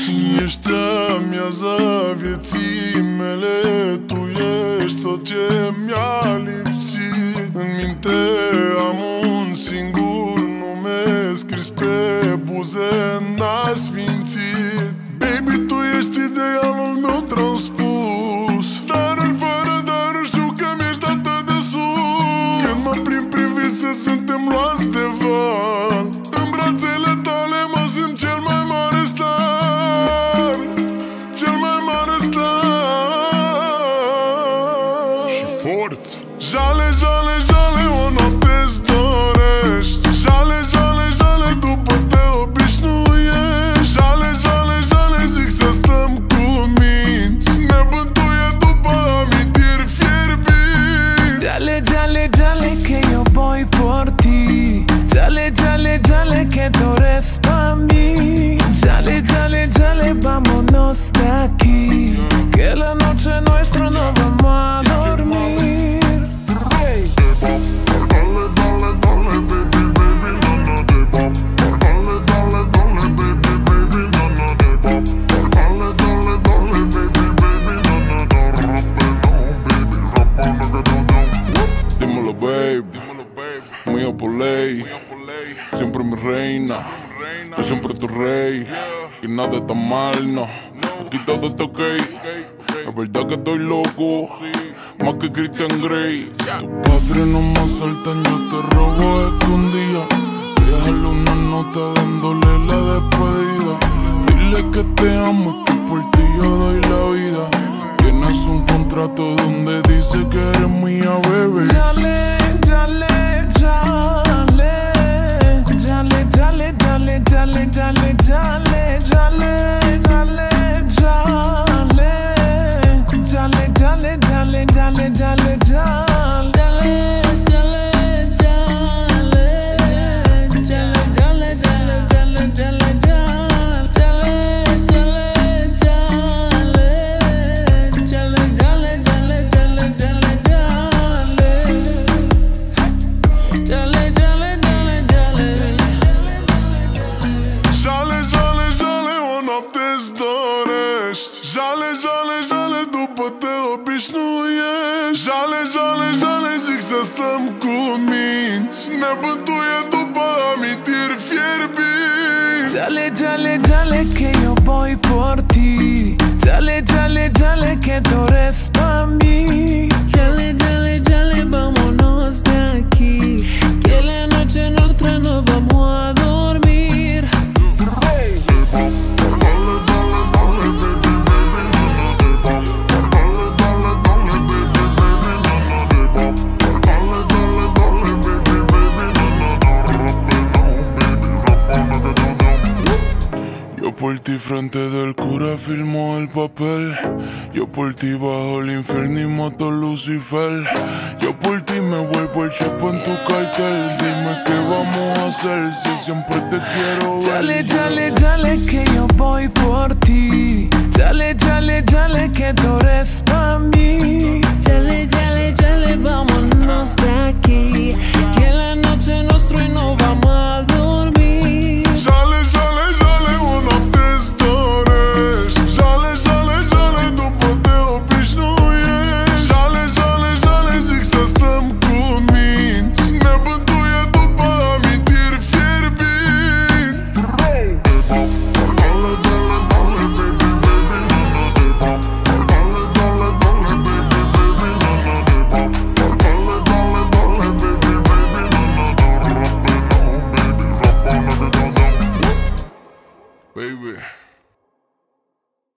Ești amiaza vieții mele, tu ești tot ce mi-a lipsit. În minte am un singur nume scris pe buze n-asfințit. Baby, tu ești idealul meu transpus, daruri fără daruri, știu că mi-ești atât de sus. Când mă plimb prin vise, suntem luați de val. În brațele tale mă simt cel mai mare star, cel mai mare star. Și forță. Jale, jale, jale, o noapte-ți dorești. Jale, jale, jale, după te obișnuiești. Jale, jale, jale, zic să stăm cu minți. Ne bântuie după amintiri fierbinți. Jale, jale, jale, que yo voy por ti. Jale, jale, jale, que tú eres pa' mí. Jale, jale, jale, vámonos de aquí, que la noche nuestra no vamos a dormir. Dímelo, babe, mía por ley, siempre mi reina, yo siempre tu rey. Y nada está mal, no, aquí todo está ok. Es verdad que estoy loco, más que Christian Grey. Tu padre no me asaltan, yo te robo escondida. Déjale una nota dándole la despedida. Dile que te amo y que por ti yo doy la vida. Tienes un contrato donde dice que eres mía, bebé. Jale, jale, jale, jale, jale, jale, jale, jale, jale, jale, jale, jale, jale, jale, jale, jale, jale. Jale, jale, jale, după te obișnuiești. Jale, jale, jale, zic să stăm cu minți. Ne bântuie după amintiri fierbinți. Jale, jale, jale, que yo voy por ti. Jale, jale, jale, que tú eres pa' mí. Jale, jale, jale, vámonos de aquí, que la noche nuestra no vamos a dormir. Yo por ti frente del cura firmo el papel. Yo por ti bajo el infierno y mato a Lucifer. Yo por ti me vuelvo el chepo en tu cartel. Dime qué vamos a hacer si siempre te quiero ver. Jale, jale, jale, que yo voy por ti. Jale, jale, jale, que tú eres pa' mí. Jale, jale, jale, vámonos de aquí, que la noche nuestra y no vamos a dormir. Jale, jale, jale, o noapte-ți dorești. Jale, jale, jale, după te obișnuiești. Jale, jale, jale, zic să stăm cu minți. Ne bântuie după amintiri fierbinți. Baby.